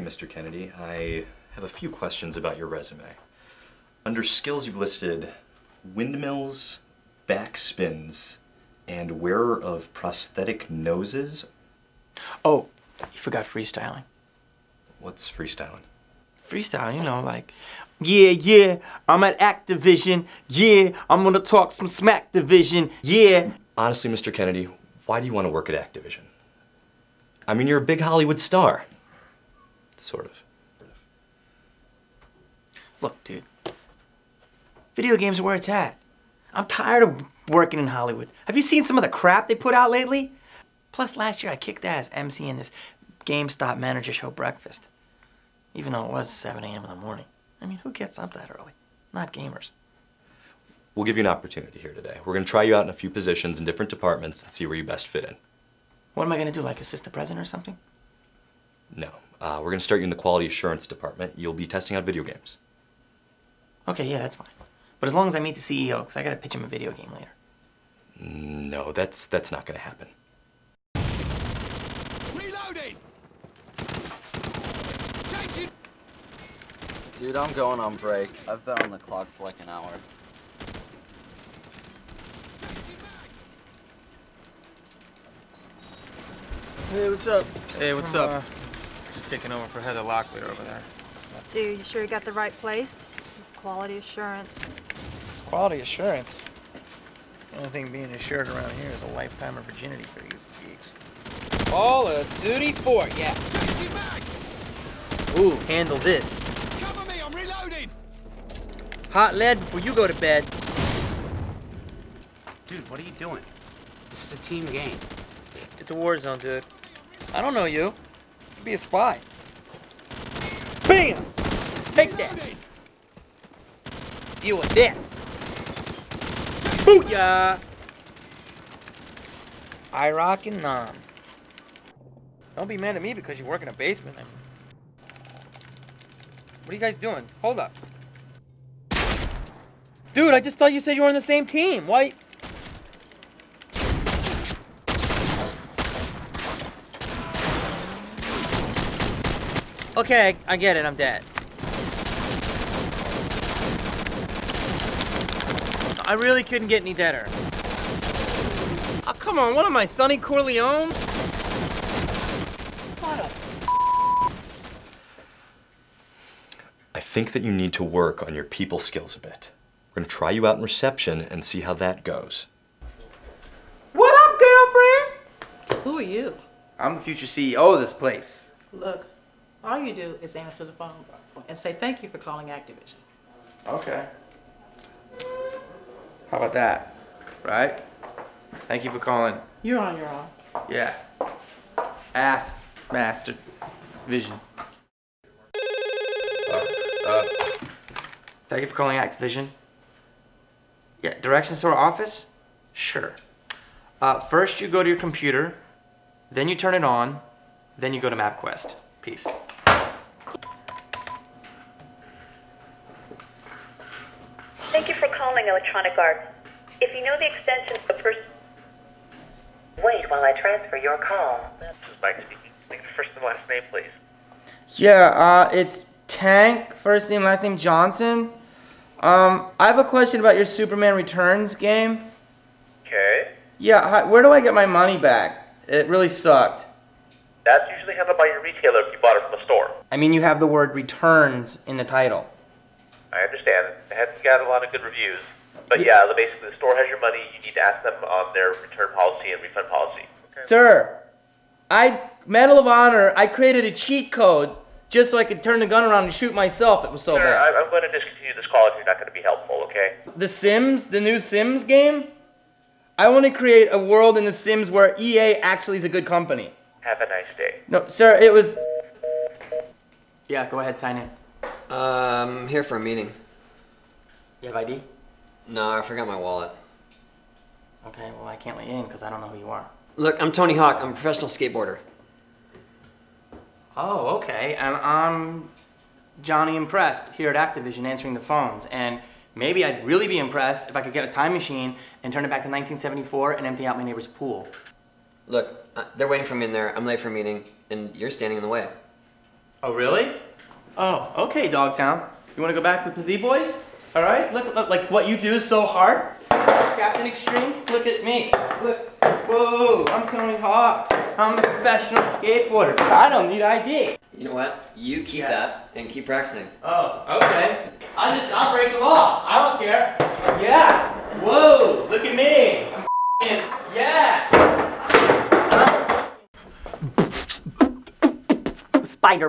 Mr. Kennedy. I have a few questions about your resume. Under skills you've listed windmills, backspins, and wearer of prosthetic noses. Oh, you forgot freestyling. What's freestyling? Freestyle, you know, like, yeah, I'm at Activision, yeah, I'm gonna talk some smack division, yeah. Honestly, Mr. Kennedy, why do you want to work at Activision? I mean, you're a big Hollywood star. Sort of. Look, dude, video games are where it's at. I'm tired of working in Hollywood. Have you seen some of the crap they put out lately? Plus, last year I kicked ass emceeing this GameStop manager show breakfast. Even though it was 7 a.m. in the morning. I mean, who gets up that early? Not gamers. We'll give you an opportunity here today. We're going to try you out in a few positions in different departments and see where you best fit in. What am I going to do, like assist the president or something? No. We're going to start you in the quality assurance department. You'll be testing out video games. Okay, yeah, that's fine. But as long as I meet the CEO, because I got to pitch him a video game later. No, that's not going to happen. Reloading! Dude, I'm going on break. I've been on the clock for like an hour. Hey, what's up? Hey, what's up? Just taking over for Heather Locklear over there. Dude, you sure you got the right place? This is quality assurance. Quality assurance? The only thing being assured around here is a lifetime of virginity for these geeks. All a duty for it, yeah. Ooh, handle this. Cover me, I'm reloading! Hot lead before you go to bed. Dude, what are you doing? This is a team game. It's a war zone, dude. I don't know you. Be a spy. Bam! Take that. Deal with this. Booyah! I rock and nom. Don't be mad at me because you work in a basement. I mean, what are you guys doing? Hold up. Dude, I just thought you said you were on the same team. Why? Okay, I get it. I'm dead. I really couldn't get any deader. Oh, come on. What am I, Sonny Corleone? What a... I think that you need to work on your people skills a bit. We're going to try you out in reception and see how that goes. What up, girlfriend? Who are you? I'm the future CEO of this place. Look, all you do is answer the phone and say thank you for calling Activision. Okay. How about that? Right? Thank you for calling. You're on your own. Yeah. Ass master vision. Thank you for calling Activision. Yeah, directions to our office? Sure. First you go to your computer, then you turn it on, then you go to MapQuest. Peace. Thank you for calling Electronic Arts. If you know the extension of the person... Wait while I transfer your call. This is Mike speaking. Make the first and last name, please. Yeah, it's Tank, first name, last name Johnson. I have a question about your Superman Returns game. Okay. Yeah, where do I get my money back? It really sucked. That's usually handled by your retailer if you bought it from the store. I mean, you have the word returns in the title. I understand. It hasn't got a lot of good reviews. But yeah, basically the store has your money. You need to ask them on their return policy and refund policy. Okay. Sir, Medal of Honor, I created a cheat code just so I could turn the gun around and shoot myself. It was so Sir, bad. I'm going to discontinue this call if you're not going to be helpful, okay? The Sims, the new Sims game? I want to create a world in the Sims where EA actually is a good company. Have a nice day. No, sir, it was... Yeah, go ahead, sign in. I'm here for a meeting. You have ID? No, I forgot my wallet. Okay, well, I can't let you in because I don't know who you are. Look, I'm Tony Hawk. I'm a professional skateboarder. Oh, okay. And I'm Johnny Impressed here at Activision answering the phones. And maybe I'd really be impressed if I could get a time machine and turn it back to 1974 and empty out my neighbor's pool. Look, they're waiting for me in there. I'm late for a meeting, and you're standing in the way. Oh, really? Oh, okay, Dogtown. You want to go back with the Z-Boys? All right? Look, like what you do is so hard. Captain Extreme, look at me. Look. Whoa, I'm Tony Hawk. I'm a professional skateboarder. I don't need ID. You know what? You keep that and keep practicing. Oh, okay. I'll break the law. I don't care. Yeah. Whoa, look at me. I'm yeah. Spider.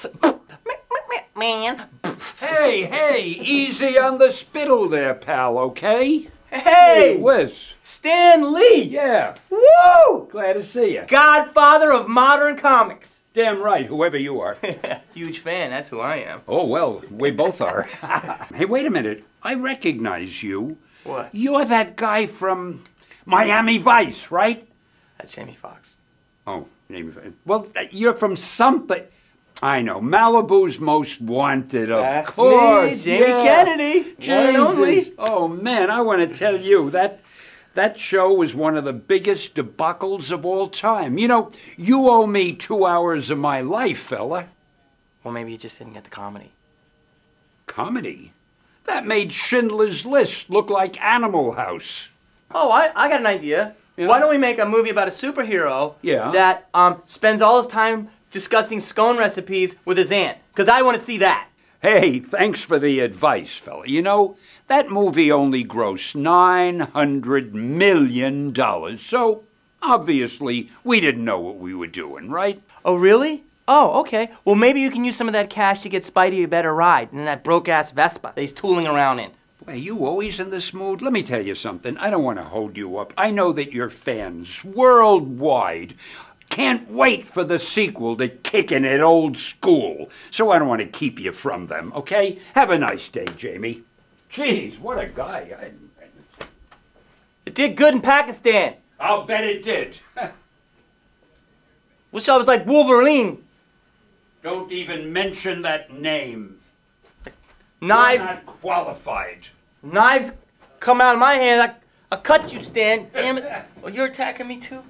Man. Hey, easy on the spittle there, pal, okay? Hey! Wes. Stan Lee! Yeah. Woo! Glad to see you. Godfather of modern comics. Damn right, whoever you are. Huge fan, that's who I am. Oh, well, we both are. Hey, wait a minute. I recognize you. What? You're that guy from Miami Vice, right? That's Jamie Foxx. Oh, well, you're from something. I know, Malibu's Most Wanted, of That's course. Me, Jamie Kennedy, one and only. Oh man, I want to tell you that show was one of the biggest debacles of all time. You know, you owe me 2 hours of my life, fella. Well, maybe you just didn't get the comedy. Comedy? That made Schindler's List look like Animal House. Oh, I got an idea. Yeah. Why don't we make a movie about a superhero that spends all his time discussing scone recipes with his aunt? Because I want to see that. Hey, thanks for the advice, fella. You know, that movie only grossed $900 million, so obviously we didn't know what we were doing, right? Oh, really? Oh, okay. Well, maybe you can use some of that cash to get Spidey a better ride than that broke-ass Vespa that he's tooling around in. Are you always in this mood? Let me tell you something. I don't want to hold you up. I know that your fans worldwide can't wait for the sequel to Kickin' It Old School, so I don't want to keep you from them, okay? Have a nice day, Jamie. Jeez, what a guy. It did good in Pakistan. I'll bet it did. Wish I was like Wolverine. Don't even mention that name. Knives. You're not qualified. Knives come out of my hand. I'll cut you, Stan. Damn it. Well, you're attacking me too?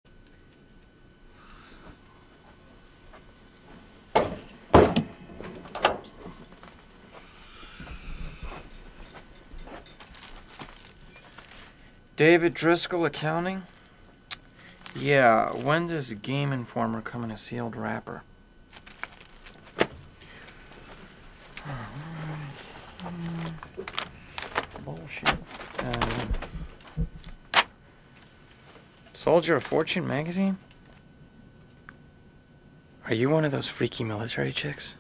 David Driscoll Accounting? Yeah, when does Game Informer come in a sealed wrapper? Bullshit. Soldier of Fortune magazine? Are you one of those freaky military chicks?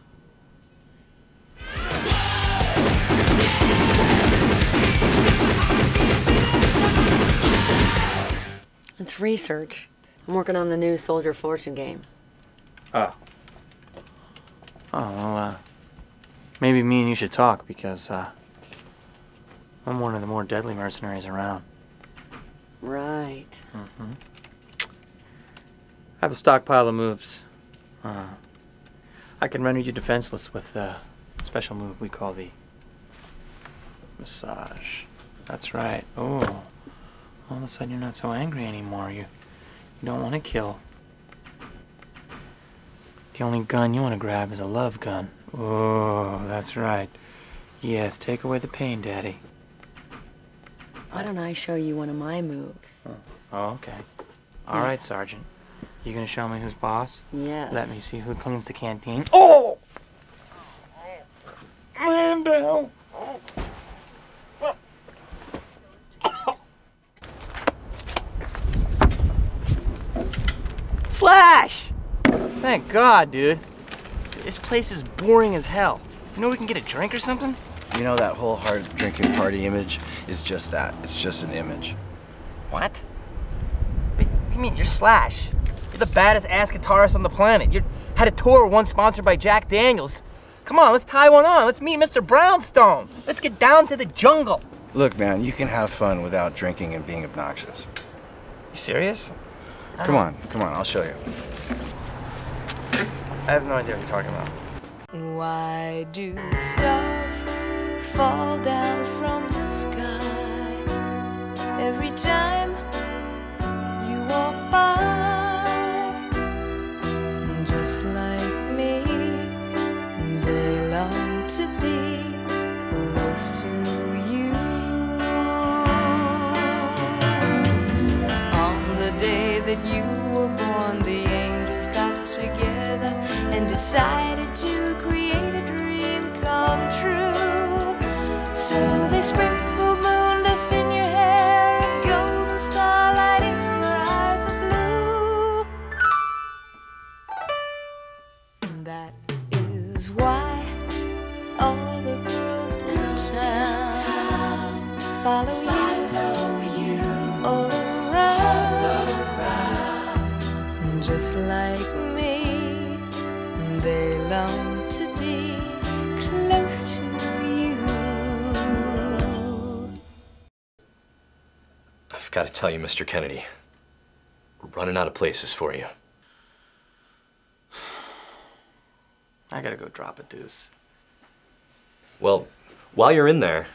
It's research. I'm working on the new Soldier of Fortune game. Oh. Oh, well, maybe me and you should talk, because, I'm one of the more deadly mercenaries around. Right. Mm-hmm. I have a stockpile of moves. I can render you defenseless with a special move we call the massage. That's right. Oh. All of a sudden you're not so angry anymore. You don't want to kill. The only gun you want to grab is a love gun. Oh, that's right. Yes, take away the pain, Daddy. Why don't I show you one of my moves? Oh, okay. All right, Sergeant. You gonna show me who's boss? Yes. Let me see who cleans the canteen. Oh! Man down. Slash! Thank God, dude. This place is boring as hell. You know we can get a drink or something? You know, that whole hard drinking party image is just that. It's just an image. What? What do you mean? You're Slash. You're the baddest ass guitarist on the planet. You had a tour once sponsored by Jack Daniels. Come on, let's tie one on. Let's meet Mr. Brownstone. Let's get down to the jungle. Look, man, you can have fun without drinking and being obnoxious. You serious? Come on, I'll show you. I have no idea what you're talking about. Why do stars fall down from the sky every time you walk by? Just like me, that you were born, the angels got together and decided to create a dream come true. So they sprinkled moon dust in your hair and golden starlight in your eyes of blue. That is why all the girls in town follow you all around. Just like me, they long to be close to you. I've got to tell you, Mr. Kennedy, we're running out of places for you. I gotta go drop a deuce. Well, while you're in there,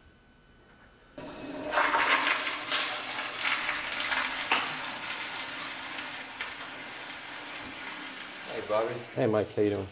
Hey, Bobby. Hey, Mike. How you doing?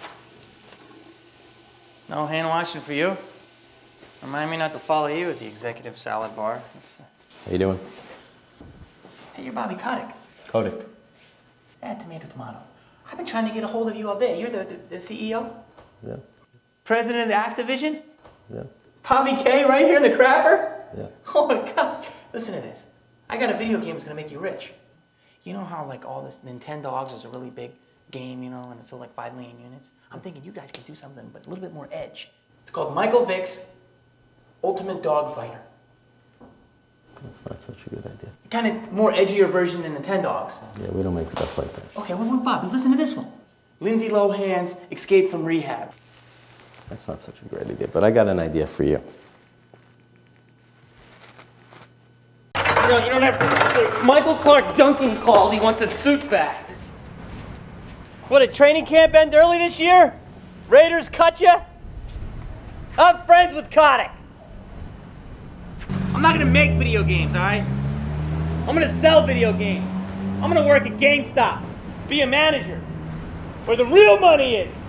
No hand washing for you? Remind me not to follow you at the executive salad bar. How you doing? Hey, you're Bobby Kotick. Kotick. Tomato. I've been trying to get a hold of you all day. You're the CEO? Yeah. President of Activision? Yeah. Bobby K right here in the crapper? Yeah. Oh my God. Listen to this. I got a video game that's gonna make you rich. You know how like all this Nintendogs is a really big game, you know, and it's sold like 5 million units? I'm thinking you guys could do something but a little bit more edge. It's called Michael Vick's Ultimate Dog Fighter. That's not such a good idea. Kind of more edgier version than Nintendogs. Yeah, we don't make stuff like that. Okay, well, Bobby, listen to this one. Lindsay Lohan's Escape from Rehab. That's not such a great idea, but I got an idea for you. You know, you don't have to. Michael Clark Duncan called. He wants a suit back. What, a training camp end early this year? Raiders cut ya? I'm friends with Kotick. I'm not gonna make video games, alright? I'm gonna sell video games. I'm gonna work at GameStop. Be a manager. Where the real money is.